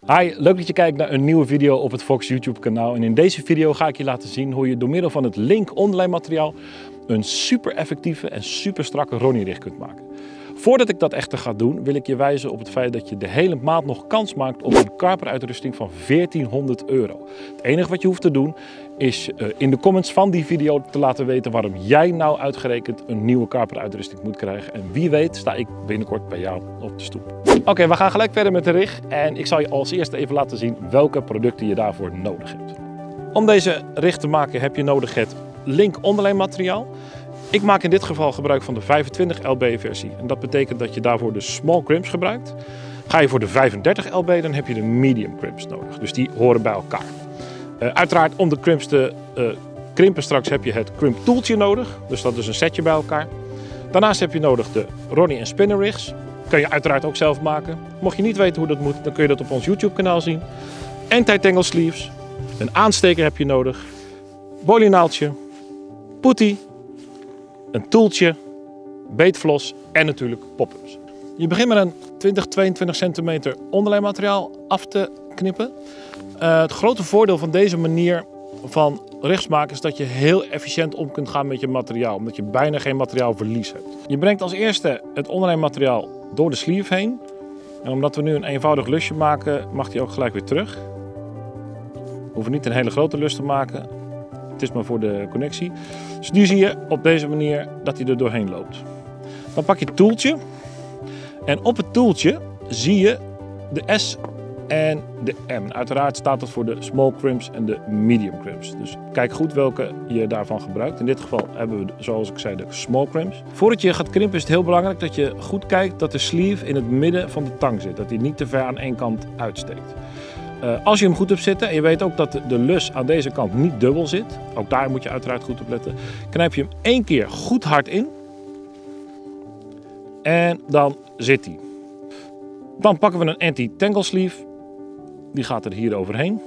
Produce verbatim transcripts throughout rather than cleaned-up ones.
Hi, leuk dat je kijkt naar een nieuwe video op het Fox YouTube kanaal. En in deze video ga ik je laten zien hoe je door middel van het Link onderlijnmateriaal een super effectieve en super strakke Ronnie rig kunt maken. Voordat ik dat echter ga doen, wil ik je wijzen op het feit dat je de hele maand nog kans maakt op een Carper uitrusting van veertienhonderd euro. Het enige wat je hoeft te doen is uh, in de comments van die video te laten weten waarom jij nou uitgerekend een nieuwe Carper uitrusting moet krijgen. En wie weet sta ik binnenkort bij jou op de stoep. Oké, okay, we gaan gelijk verder met de rig en ik zal je als eerste even laten zien welke producten je daarvoor nodig hebt. Om deze rig te maken heb je nodig het Link onderlijnmateriaal. Ik maak in dit geval gebruik van de vijfentwintig L B versie en dat betekent dat je daarvoor de small crimps gebruikt. Ga je voor de vijfendertig L B, dan heb je de medium crimps nodig, dus die horen bij elkaar. Uh, uiteraard om de crimps te uh, krimpen straks heb je het crimp tooltje nodig, dus dat is een setje bij elkaar. Daarnaast heb je nodig de Ronnie en spinner rigs. Kun je uiteraard ook zelf maken. Mocht je niet weten hoe dat moet, dan kun je dat op ons YouTube kanaal zien. Anti-tangle sleeves, een aansteker heb je nodig, bolienaaltje, putty, een toeltje, beetvlos en natuurlijk pop-ups. Je begint met een twintig, tweeëntwintig centimeter onderlijnmateriaal af te knippen. Uh, het grote voordeel van deze manier van rigs maken is dat je heel efficiënt om kunt gaan met je materiaal, omdat je bijna geen materiaalverlies hebt. Je brengt als eerste het onderlijnmateriaal door de sleeve heen. En omdat we nu een eenvoudig lusje maken, mag die ook gelijk weer terug. We hoeven niet een hele grote lus te maken. Het is maar voor de connectie. Dus nu zie je op deze manier dat hij er doorheen loopt. Dan pak je het toeltje. En op het toeltje zie je de S en de M. Uiteraard staat dat voor de small crimps en de medium crimps. Dus kijk goed welke je daarvan gebruikt. In dit geval hebben we, zoals ik zei, de small crimps. Voordat je gaat krimpen is het heel belangrijk dat je goed kijkt dat de sleeve in het midden van de tang zit. Dat hij niet te ver aan één kant uitsteekt. Uh, als je hem goed hebt zitten en je weet ook dat de, de lus aan deze kant niet dubbel zit. Ook daar moet je uiteraard goed op letten. Knijp je hem één keer goed hard in. En dan zit hij. Dan pakken we een anti-tangle sleeve. Die gaat er hier overheen.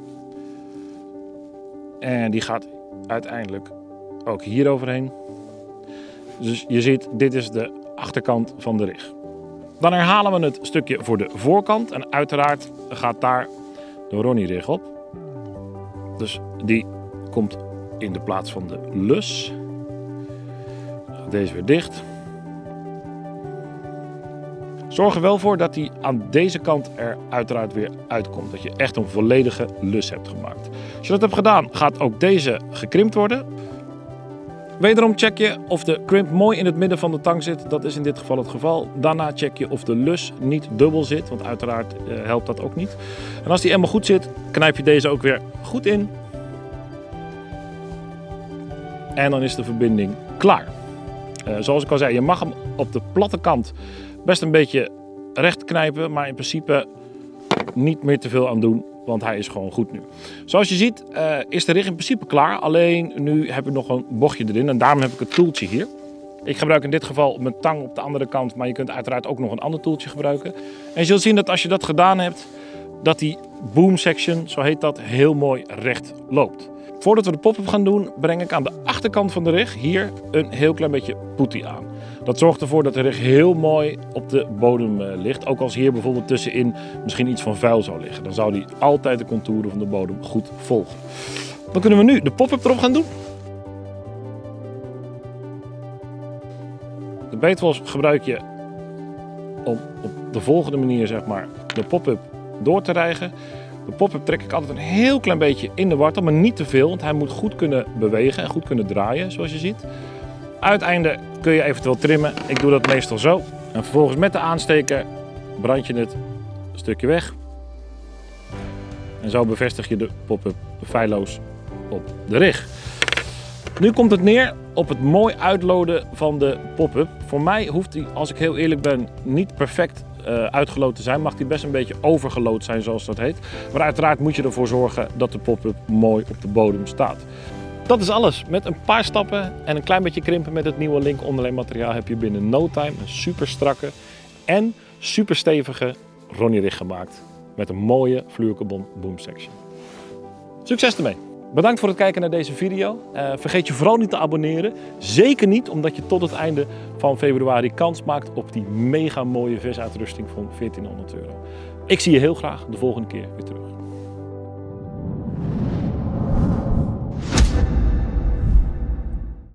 En die gaat uiteindelijk ook hier overheen. Dus je ziet, dit is de achterkant van de rig. Dan herhalen we het stukje voor de voorkant. En uiteraard gaat daar de Ronnie rig op. Dus die komt in de plaats van de lus. Deze weer dicht. Zorg er wel voor dat hij aan deze kant er uiteraard weer uitkomt. Dat je echt een volledige lus hebt gemaakt. Als je dat hebt gedaan, gaat ook deze gekrimpt worden. Wederom check je of de crimp mooi in het midden van de tang zit. Dat is in dit geval het geval. Daarna check je of de lus niet dubbel zit, want uiteraard uh, helpt dat ook niet. En als die helemaal goed zit, knijp je deze ook weer goed in. En dan is de verbinding klaar. Uh, zoals ik al zei, je mag hem op de platte kant best een beetje recht knijpen, maar in principe niet meer te veel aan doen, want hij is gewoon goed nu. Zoals je ziet uh, is de rig in principe klaar, alleen nu heb ik nog een bochtje erin en daarom heb ik het toeltje hier. Ik gebruik in dit geval mijn tang op de andere kant, maar je kunt uiteraard ook nog een ander toeltje gebruiken. En je zult zien dat als je dat gedaan hebt, dat die boom section, zo heet dat, heel mooi recht loopt. Voordat we de pop-up gaan doen, breng ik aan de achterkant van de rig hier een heel klein beetje putty aan. Dat zorgt ervoor dat de rig heel mooi op de bodem uh, ligt. Ook als hier bijvoorbeeld tussenin misschien iets van vuil zou liggen. Dan zou die altijd de contouren van de bodem goed volgen. Dan kunnen we nu de pop-up erop gaan doen. De beetwals gebruik je om op de volgende manier zeg maar, de pop-up door te rijgen. De pop-up trek ik altijd een heel klein beetje in de wartel, maar niet te veel. Want hij moet goed kunnen bewegen en goed kunnen draaien, zoals je ziet. Uiteinde kun je eventueel trimmen. Ik doe dat meestal zo. En vervolgens met de aansteker brand je het een stukje weg. En zo bevestig je de pop-up feilloos op de rig. Nu komt het neer op het mooi uitloden van de pop-up. Voor mij hoeft hij, als ik heel eerlijk ben, niet perfect uh, uitgelood te zijn. Mag hij best een beetje overgelood zijn, zoals dat heet. Maar uiteraard moet je ervoor zorgen dat de pop-up mooi op de bodem staat. Dat is alles. Met een paar stappen en een klein beetje krimpen met het nieuwe Link onderlijnmateriaal heb je binnen no time een super strakke en super stevige Ronnie rig gemaakt. Met een mooie fluorocarbon boom section. Succes ermee! Bedankt voor het kijken naar deze video. Uh, vergeet je vooral niet te abonneren. Zeker niet omdat je tot het einde van februari kans maakt op die mega mooie visuitrusting van veertienhonderd euro. Ik zie je heel graag de volgende keer weer terug.